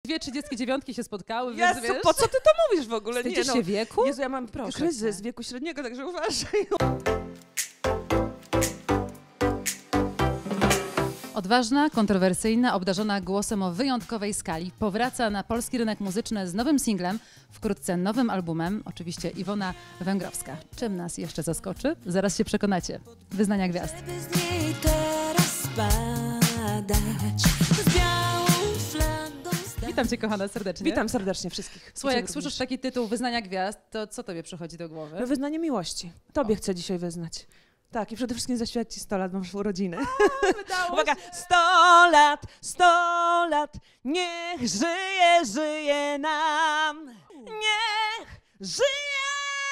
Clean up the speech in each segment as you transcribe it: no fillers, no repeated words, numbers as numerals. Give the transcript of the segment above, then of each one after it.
Dwie 39 się spotkały, Jezu, więc wiesz... po co ty to mówisz w ogóle? Wstydzisz się wieku? Jezu, ja mam kryzys wieku średniego, także uważaj. Odważna, kontrowersyjna, obdarzona głosem o wyjątkowej skali powraca na polski rynek muzyczny z nowym singlem, wkrótce nowym albumem, oczywiście Iwona Węgrowska. Czym nas jeszcze zaskoczy? Zaraz się przekonacie. Wyznania gwiazd. Witam cię, kochana, serdecznie. Witam serdecznie wszystkich. Słuchaj, jak słyszysz taki tytuł Wyznania gwiazd, to co tobie przychodzi do głowy? No, wyznanie miłości. Tobie chcę dzisiaj wyznać. Tak, i przede wszystkim zaśpiewać ci 100 lat, bo masz urodziny. Uwaga, 100 lat, niech żyje nam, niech żyje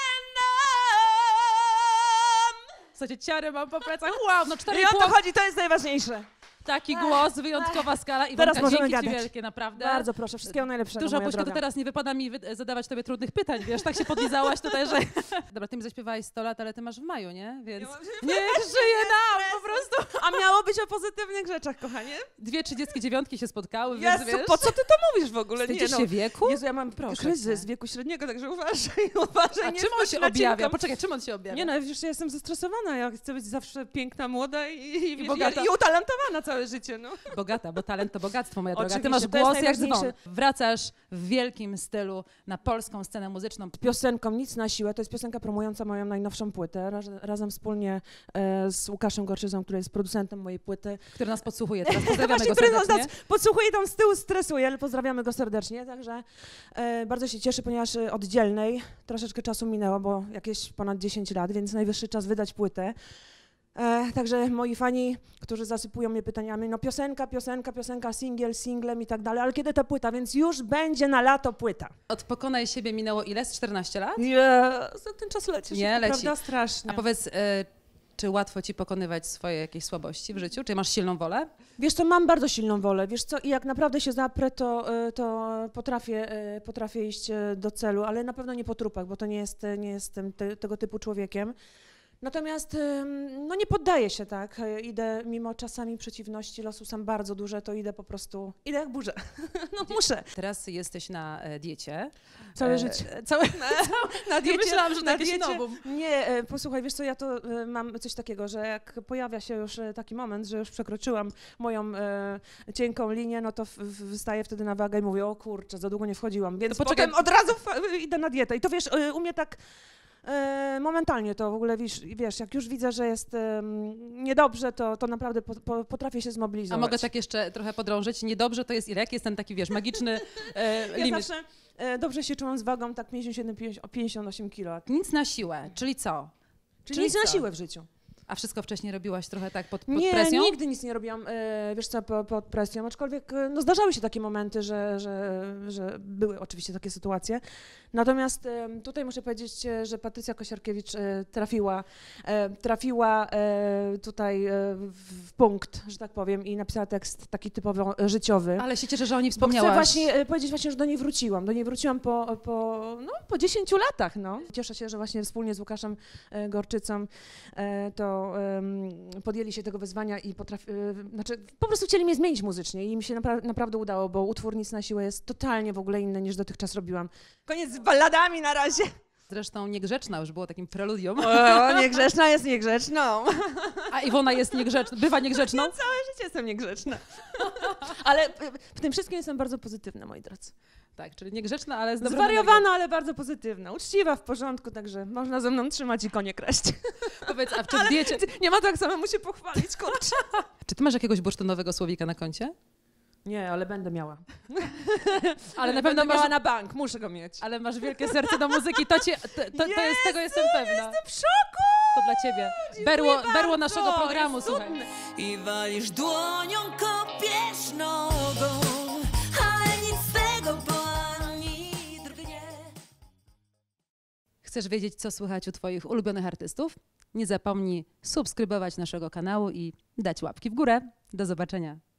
nam. Słuchajcie, ciary mam po plecach, wow, no 4,5. I o to chodzi, to jest najważniejsze. Taki głos, wyjątkowa skala. Iwonka, Teraz możemy dzięki ci gadać. wielkie, naprawdę. Bardzo proszę, wszystkiego najlepszego, Dużo moja poświatu, droga. teraz nie wypada mi zadawać tobie trudnych pytań, wiesz, tak się podlizałaś tutaj, że... Dobra, ty mi zaśpiewałeś 100 lat, ale ty masz w maju, nie? Więc niech żyje nam, po prostu. A miało być o pozytywnych rzeczach, kochanie? Dwie 39 się spotkały, więc Jezu, wiesz... po co ty to mówisz w ogóle? Wstydzisz się wieku? Jezu, ja mam kryzys wieku średniego, także uważaj. A nie czym on wchodź się na objawia? cienką. Poczekaj, czym on się objawia? Nie no, wiesz, ja jestem zestresowana, ja chcę być zawsze piękna, młoda i bogata. i utalentowana całe życie, no. Bogata, bo talent to bogactwo, moja droga. Ty Oczywiście, masz to jest głos jak dzwon. najważniejsze. Wracasz w wielkim stylu na polską scenę muzyczną. Piosenką Nic na siłę, to jest piosenka promująca moją najnowszą płytę, razem wspólnie z Łukaszem Gorczyzą, który jest producentem mojej płyty. Który nas podsłuchuje teraz. Pozdrawiamy Właśnie, go który serdecznie. nas podsłuchuje, tam z tyłu stresuje, ale pozdrawiamy go serdecznie, także bardzo się cieszę, ponieważ od Dzielnej troszeczkę czasu minęło, bo jakieś ponad 10 lat, więc najwyższy czas wydać płytę. Także moi fani, którzy zasypują mnie pytaniami, no piosenka, singlem i tak dalej, ale kiedy ta płyta? Więc już będzie na lato płyta. Od Pokonaj siebie minęło ile? Z 14 lat? Jezu, ten czas leci Nie, szybko, leci. prawda? Strasznie. A powiedz, czy łatwo ci pokonywać swoje jakieś słabości w życiu? Czy masz silną wolę? Wiesz co, mam bardzo silną wolę, wiesz co, i jak naprawdę się zaprę, to potrafię iść do celu, ale na pewno nie po trupach, bo to nie jestem tego typu człowiekiem. Natomiast no nie poddaję się, tak, idę, mimo czasami przeciwności losu są bardzo duże, to idę po prostu, idę jak burza, no muszę. Teraz jesteś na diecie. Całe życie. Na diecie. Myślałam, że to jakieś nowum. Nie, posłuchaj, wiesz co, ja to mam coś takiego, że jak pojawia się już taki moment, że już przekroczyłam moją cienką linię, no to wystaję wtedy na wagę i mówię, o kurczę, za długo nie wchodziłam, więc potem od razu idę na dietę. I to wiesz, u mnie tak momentalnie to w ogóle, wiesz, jak już widzę, że jest niedobrze, to naprawdę potrafię się zmobilizować. A mogę tak jeszcze trochę podrążyć? Niedobrze to jest ile? Jak jest ten taki, wiesz, magiczny limit? Ja zawsze dobrze się czułam z wagą, tak 57-58 kilo. Nic na siłę, czyli co? Czyli nic na siłę w życiu. A wszystko wcześniej robiłaś trochę tak pod Nie, presją? nigdy nic nie robiłam, wiesz co, pod presją, aczkolwiek no, zdarzały się takie momenty, że były oczywiście takie sytuacje. Natomiast tutaj muszę powiedzieć, że Patrycja Kosiarkiewicz trafiła tutaj w punkt, że tak powiem, i napisała tekst taki typowo życiowy. Ale się cieszę, że o niej Bo wspomniałaś. chcę właśnie powiedzieć, że do niej wróciłam. Do niej wróciłam po 10 latach. No. Cieszę się, że właśnie wspólnie z Łukaszem Gorczycą to podjęli się tego wyzwania i po prostu chcieli mnie zmienić muzycznie i im się naprawdę udało, bo utwór Nic na siłę jest totalnie w ogóle inny niż dotychczas robiłam. Koniec z balladami na razie. Zresztą Niegrzeczna już było takim preludium. O, niegrzeczna jest niegrzeczną. A Iwona jest niegrzeczna, bywa niegrzeczną? Ja całe życie jestem niegrzeczna. Ale w tym wszystkim jestem bardzo pozytywna, moi drodzy. Tak, czyli niegrzeczna, ale z dobrą zwariowana, ale bardzo pozytywna. Uczciwa, w porządku, także można ze mną trzymać i konie kraść. Powiedz, a czy w diecie... Nie ma tak samemu się pochwalić, kurczę. Czy ty masz jakiegoś bursztynowego słowika na koncie? Nie, ale będę miała. Ale na pewno miała na bank, muszę go mieć. Ale masz wielkie serce do muzyki, to jest, tego jestem pewna. Jestem w szoku! To dla ciebie. Berło naszego programu, słuchaj. I walisz dłonią, kopiesz nogą, ale nic z tego, bo ani drgnie. Chcesz wiedzieć, co słychać u twoich ulubionych artystów? Nie zapomnij subskrybować naszego kanału i dać łapki w górę. Do zobaczenia.